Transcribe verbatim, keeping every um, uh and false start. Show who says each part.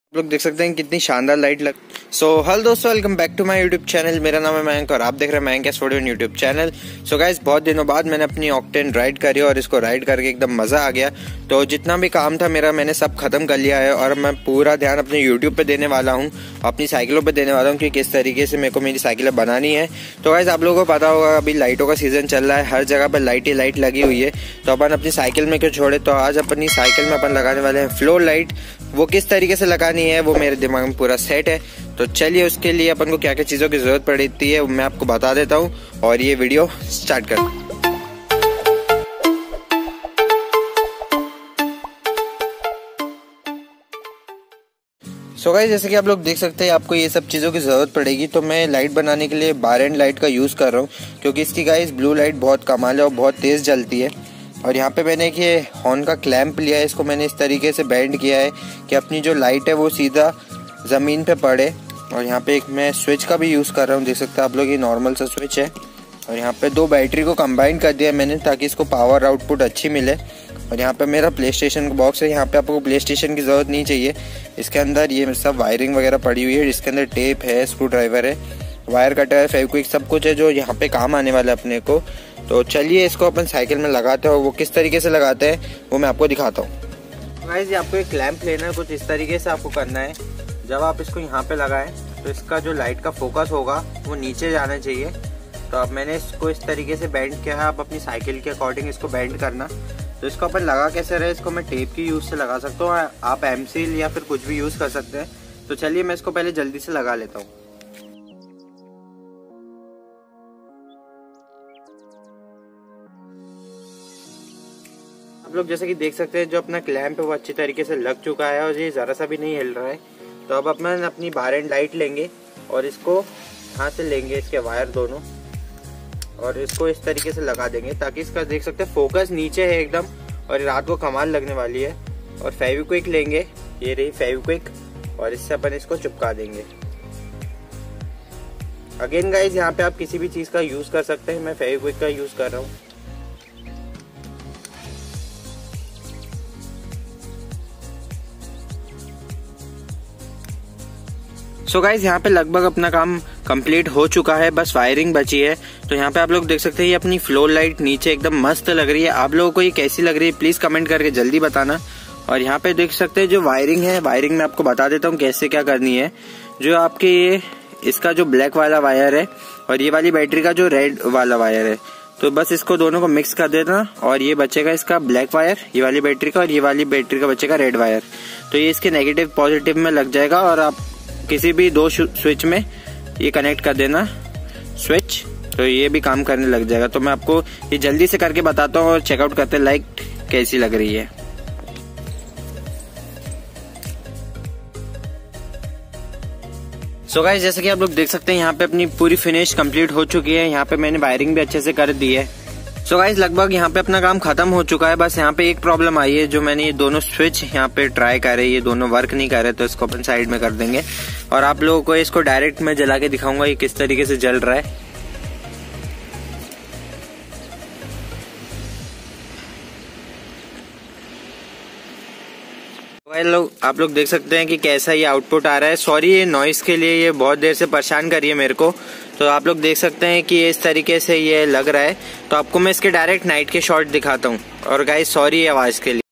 Speaker 1: आप लोग देख सकते हैं कितनी शानदार लाइट लग। सो हेलो दोस्तों, welcome back to my YouTube channel. मेरा नाम है मयंक और आप देख रहे हैं Mayank S YouTube YouTube channel. So guys, बहुत दिनों बाद मैंने अपनी ऑक्टेन राइड करी और इसको राइड करके एकदम मज़ा आ गया। तो जितना भी काम था मेरा मैंने सब खत्म कर लिया है और मैं पूरा ध्यान अपने यूट्यूब पे देने वाला हूँ, अपनी साइकिलों पे देने वाला हूँ कि किस तरीके से मेरे को मेरी साइकिलें बनानी है। तो गाइस, आप लोगों को पता होगा अभी लाइटों का सीजन चल रहा है, हर जगह पर लाइट ही लाइट लगी हुई है। तो अपन अपनी साइकिल में क्यों छोड़े, तो आज अपनी साइकिल में अपन लगाने वाले हैं फ्लोर लाइट। वो किस तरीके से लगानी है वो मेरे दिमाग में पूरा सेट है। तो चलिए, उसके लिए अपन को क्या क्या चीज़ों की ज़रूरत पड़ती है मैं आपको बता देता हूँ और ये वीडियो स्टार्ट करते हैं। सो गाइस, जैसे कि आप लोग देख सकते हैं आपको ये सब चीज़ों की ज़रूरत पड़ेगी। तो मैं लाइट बनाने के लिए बार एंड लाइट का यूज़ कर रहा हूँ क्योंकि इसकी गाइस ब्लू लाइट बहुत कमाल है और बहुत तेज़ जलती है। और यहाँ पे मैंने एक ये हॉर्न का क्लैंप लिया है, इसको मैंने इस तरीके से बेंड किया है कि अपनी जो लाइट है वो सीधा ज़मीन पे पड़े। और यहाँ पे एक मैं स्विच का भी यूज़ कर रहा हूँ, देख सकते हैं आप लोग, ये नॉर्मल सा स्विच है। और यहाँ पे दो बैटरी को कंबाइन कर दिया मैंने ताकि इसको पावर आउटपुट अच्छी मिले। और यहाँ पे मेरा प्ले स्टेशन का बॉक्स है, यहाँ पे आपको प्ले स्टेशन की ज़रूरत नहीं चाहिए। इसके अंदर ये सब वायरिंग वगैरह पड़ी हुई है, जिसके अंदर टेप है, स्क्रू ड्राइवर है, वायर कटर है, फेविक्विक, सब कुछ है जो यहाँ पे काम आने वाला है अपने को। तो चलिए इसको अपन साइकिल में लगाते हैं और वो किस तरीके से लगाते हैं वो मैं आपको दिखाता हूँ। गाइस, आपको एक क्लैंप लेना है, कुछ इस तरीके से आपको करना है। जब आप इसको यहाँ पे लगाएं तो इसका जो लाइट का फोकस होगा वो नीचे जाना चाहिए। तो अब मैंने इसको इस तरीके से बेंड किया है, आप अपनी साइकिल के अकॉर्डिंग इसको बेंड करना। तो इसको अपन लगा कैसे रहे, इसको मैं टेप की यूज़ से लगा सकता हूँ, आप एम सील या फिर कुछ भी यूज़ कर सकते हैं। तो चलिए मैं इसको पहले जल्दी से लगा लेता हूँ। आप लोग जैसे कि देख सकते हैं जो अपना क्लैंप है वो अच्छी तरीके से लग चुका है और ये ज़रा सा भी नहीं हिल रहा है। तो अब अपन अपनी बार एंड लाइट लेंगे और इसको यहाँ से लेंगे, इसके वायर दोनों, और इसको इस तरीके से लगा देंगे ताकि इसका देख सकते हैं फोकस नीचे है एकदम और रात को कमाल लगने वाली है। और फेविक्विक लेंगे, ये रही फेविक्विक, और इससे अपन इसको चिपका देंगे। अगेन गाइज, यहाँ पे आप किसी भी चीज़ का यूज़ कर सकते हैं, मैं फेविक्विक का यूज़ कर रहा हूँ। सो गाइज, यहाँ पे लगभग अपना काम कंप्लीट हो चुका है, बस वायरिंग बची है। तो यहाँ पे आप लोग देख सकते हैं ये अपनी फ्लोर लाइट नीचे एकदम मस्त लग रही है। आप लोगों को ये कैसी लग रही है प्लीज कमेंट करके जल्दी बताना। और यहाँ पे देख सकते हैं जो वायरिंग है, वायरिंग में आपको बता देता हूँ कैसे क्या करनी है। जो आपके ये इसका जो ब्लैक वाला वायर है और ये वाली बैटरी का जो रेड वाला वायर है, तो बस इसको दोनों को मिक्स कर देना और ये बचेगा इसका ब्लैक वायर, ये वाली बैटरी का, और ये वाली बैटरी का बचेगा रेड वायर। तो ये इसके नेगेटिव पॉजिटिव में लग जाएगा और आप किसी भी दो स्विच में ये कनेक्ट कर देना स्विच, तो ये भी काम करने लग जाएगा। तो मैं आपको ये जल्दी से करके बताता हूँ और चेकआउट करते हैं लाइट कैसी लग रही है। सो गाइस, जैसे कि आप लोग देख सकते हैं यहाँ पे अपनी पूरी फिनिश कंप्लीट हो चुकी है। यहाँ पे मैंने वायरिंग भी अच्छे से कर दी है। सो so गाइस, लगभग यहाँ पे अपना काम खत्म हो चुका है। बस यहाँ पे एक प्रॉब्लम आई है, जो मैंने ये दोनों स्विच यहाँ पे ट्राई करे, ये दोनों वर्क नहीं कर रहे, तो इसको अपन साइड में कर देंगे और आप लोगों को इसको डायरेक्ट मैं जला के दिखाऊंगा ये किस तरीके से जल रहा है। लोग आप लोग देख सकते हैं कि कैसा ये आउटपुट आ रहा है। सॉरी ये नॉइस के लिए, ये बहुत देर से परेशान कर रही है मेरे को। तो आप लोग देख सकते हैं कि ये इस तरीके से ये लग रहा है। तो आपको मैं इसके डायरेक्ट नाइट के शॉट दिखाता हूँ। और गाइस सॉरी आवाज़ के लिए।